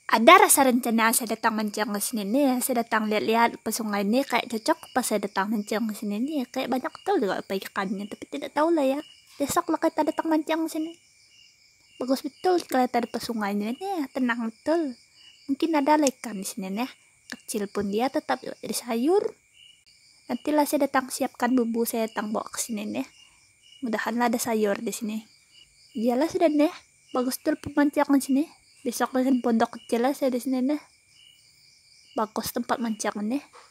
Ada rasa rencana saya datang mancing ke sini nih, saya datang lihat-lihat ke sungai ini, kayak cocok pas saya datang mancing ke sini nih, kayak banyak betul juga apa ikannya, tapi tidak tahu lah ya. Besok lah kita datang mancing ke sini. Bagus betul kalau ada ke sungainya nih, tenang betul. Mungkin ada lah ikan di sini nih, kecil pun dia tetap jadi sayur. Nantilah saya datang siapkan bumbu, saya datang bawa ke sini nih. Mudahanlah ada sayur di sini. Iyalah sudah nih, bagus betul pemancingan sini. Besok dengan pondok kecil lah saya di sini nih. Bagus tempat mancingan nih.